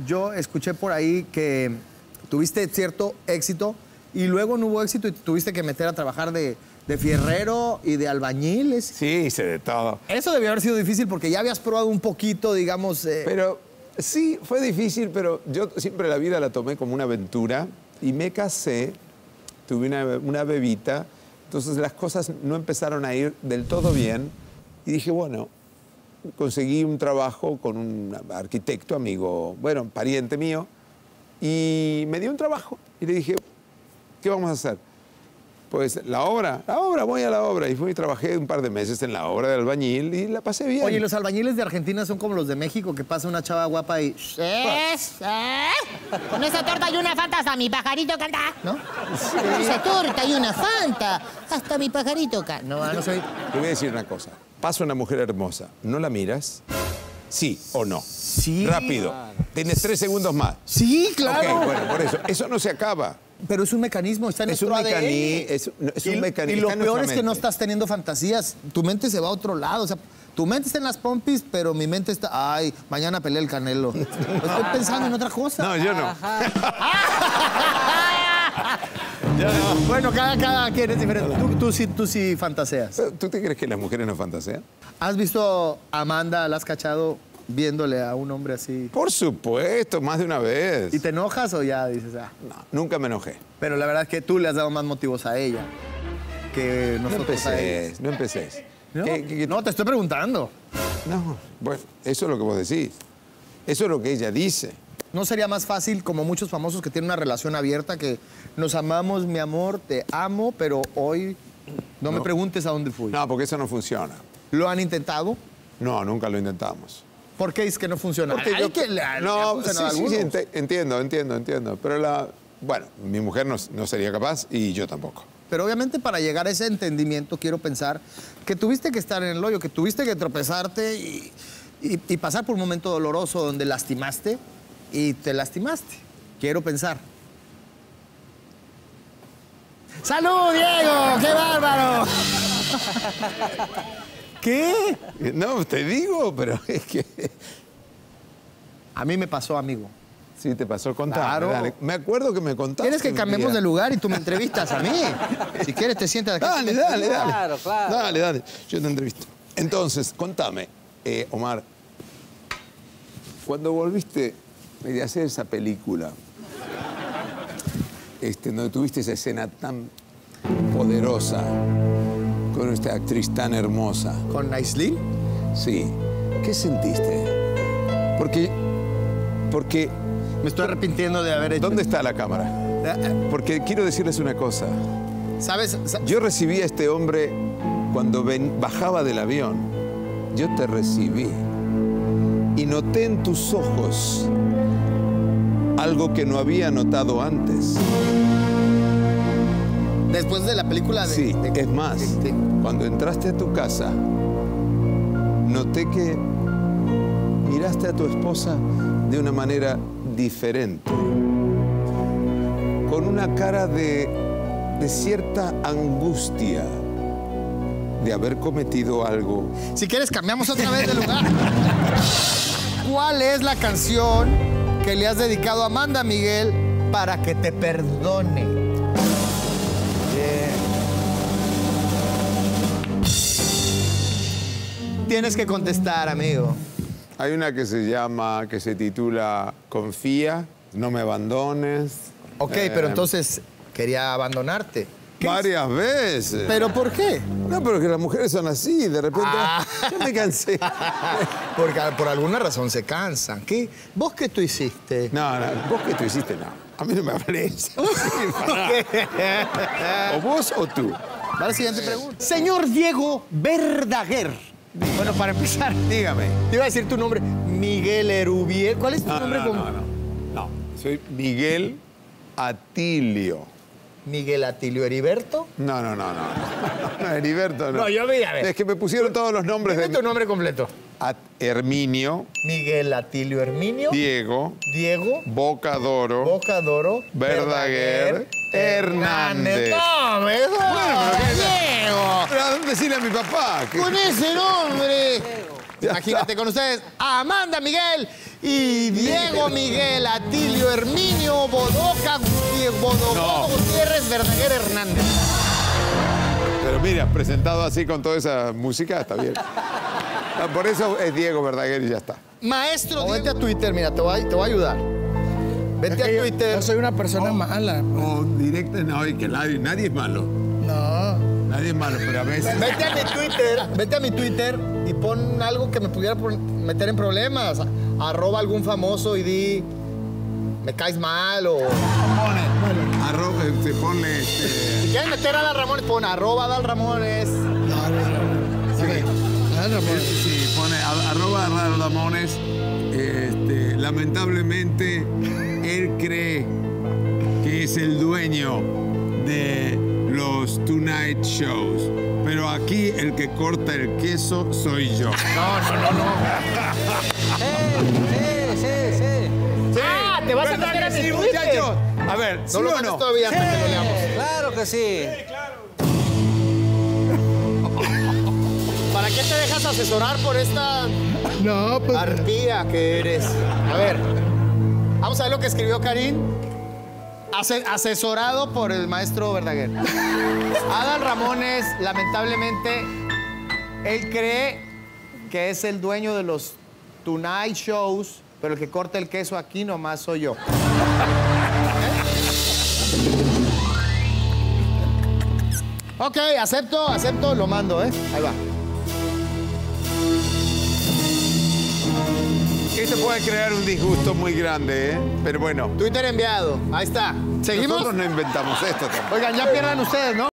yo escuché por ahí que tuviste cierto éxito y luego no hubo éxito y te tuviste que meter a trabajar de fierrero y de albañiles. Sí, hice de todo. Eso debió haber sido difícil porque ya habías probado un poquito, digamos... Pero sí, fue difícil, pero yo siempre la vida la tomé como una aventura y me casé, tuve una bebita, entonces las cosas no empezaron a ir del todo bien y dije, bueno, conseguí un trabajo con un arquitecto, amigo, bueno, pariente mío, y me dio un trabajo y le dije, ¿qué vamos a hacer? Pues la obra, voy a la obra. Y fui y trabajé un par de meses en la obra de albañil y la pasé bien. Oye, los albañiles de Argentina son como los de México, que pasa una chava guapa y... Con esa torta y una fanta hasta mi pajarito canta. ¿No? Con esa torta y una fanta hasta mi pajarito canta. No, no soy... Te voy a decir una cosa. Pasa una mujer hermosa, ¿no la miras? ¿Sí o no? Sí. Rápido. Tienes 3 segundos más. Sí, claro. Ok, bueno, por eso. Eso no se acaba. Pero es un mecanismo, está en Es nuestro un ADN. es un mecanismo. Y lo está en peor nuestra es que no mente. estás teniendo fantasías. Tu mente se va a otro lado. O sea, tu mente está en las pompis, pero mi mente está... Ay, mañana pelea el Canelo. Estoy pensando en otra cosa. No, yo no. Bueno, cada quien es diferente. Tú sí fantaseas. ¿Tú te crees que las mujeres no fantasean? ¿Has visto a Amanda, la has cachado viéndole a un hombre así? Por supuesto, más de una vez. ¿Y te enojas o ya dices, ah? No, nunca me enojé. Pero la verdad es que tú le has dado más motivos a ella que No nosotros a ella. empecés, no empecés. ¿No? ¿Qué- No, te estoy preguntando. No, bueno, eso es lo que vos decís. Eso es lo que ella dice. ¿No sería más fácil, como muchos famosos que tienen una relación abierta, que nos amamos, mi amor, te amo, pero hoy no me preguntes a dónde fui? No, porque eso no funciona. ¿Lo han intentado? No, nunca lo intentamos. ¿Por qué es que no funciona? Porque Hay yo- que le ha no, funcionado a sí, algunos. entiendo. Pero bueno, mi mujer no sería capaz y yo tampoco. Pero obviamente para llegar a ese entendimiento quiero pensar que tuviste que estar en el hoyo, que tuviste que tropezarte y pasar por un momento doloroso donde lastimaste y te lastimaste. Quiero pensar. ¡Salud, Diego! ¡Qué bárbaro! ¿Qué? No, te digo, pero es que... A mí me pasó, amigo. Sí, te pasó contar. Claro. Dale. Me acuerdo que me contaste. ¿Quieres que un cambiemos día. de lugar y tú me entrevistas a mí? Si quieres, te sientas aquí. Dale. Claro, claro. Dale, yo te entrevisto. Entonces, contame, Omar, cuando volviste de hacer esa película, donde tuviste esa escena tan poderosa, con esta actriz tan hermosa, ¿Con Aislinn? sí, ¿qué sentiste? Porque Me estoy arrepintiendo de haber hecho... ¿dónde está la cámara? Porque quiero decirles una cosa. ¿Sabes? Yo recibí a este hombre cuando bajaba del avión. Yo te recibí. Y noté en tus ojos algo que no había notado antes. Después de la película de... Sí, es más, cuando entraste a tu casa, noté que miraste a tu esposa de una manera diferente. Con una cara de cierta angustia de haber cometido algo. Si quieres, cambiamos otra vez de lugar. ¿Cuál es la canción que le has dedicado a Amanda Miguel para que te perdone? Tienes que contestar, amigo. Hay una que se titula Confía, no me abandones. Ok, pero entonces quería abandonarte. ¿Qué? Varias veces. ¿Pero por qué? No, pero que las mujeres son así, de repente. Yo me cansé. Porque por alguna razón se cansan. ¿Qué? ¿Vos qué tú hiciste? No, vos que tú hiciste, no. A mí no me hables. O vos o tú. Va la siguiente pregunta. Señor Diego Verdaguer. Bueno, para empezar, Dígame. te iba a decir tu nombre. Miguel Erubiel. ¿Cuál es tu nombre? No. Soy Miguel Atilio. Miguel Atilio Heriberto. No. Heriberto no. No, yo vi, a ver. Es que me pusieron todos los nombres Dime de tu nombre completo. Herminio, Miguel Atilio Herminio. Diego, Diego. Bocadoro, Bocadoro. Verdaguer, Hernández. No, me Diego. Pero ¿a dónde decirle a mi papá? Con ese nombre. Ya Imagínate está. con ustedes a Amanda Miguel y Diego Miguel Atilio Herminio Bodoca Gutiérrez Verdaguer Hernández. Pero mira, presentado así con toda esa música, está bien. Por eso es Diego Verdaguer y ya está. Maestro, vete a Twitter, mira, te voy a ayudar. Vete a Twitter. Yo soy una persona mala. O directo, no, y que nadie es malo. No. Nadie es malo, pero a veces... Vete a mi Twitter y pon algo que me pudiera meter en problemas. Arroba algún famoso y di, me caes mal o... Ponle Si quieres meter a Adal Ramones, pon arroba Adal Ramones. Sí, pone arroba Adal Ramones. Lamentablemente, él cree que es el dueño de los Tonight Shows. Pero aquí el que corta el queso soy yo. No. Sí. Ah, te vas a meter a mi Twitter. Muchachos? A ver, ¿sí No lo o mandes no? todavía hasta que lo leamos. Claro que sí. ¿Para qué te dejas asesorar por esta No, pues. arpía que eres? A ver, vamos a ver lo que escribió Karim. Asesorado por el maestro Verdaguer. Adal Ramones, lamentablemente, él cree que es el dueño de los Tonight Shows, pero el que corta el queso aquí nomás soy yo. Ok, acepto, lo mando, ¿eh? Ahí va. Esto puede crear un disgusto muy grande, ¿eh? Pero bueno, Twitter enviado, ahí está. Seguimos. nosotros no inventamos esto tampoco. Oigan, ya pierdan ustedes, ¿no?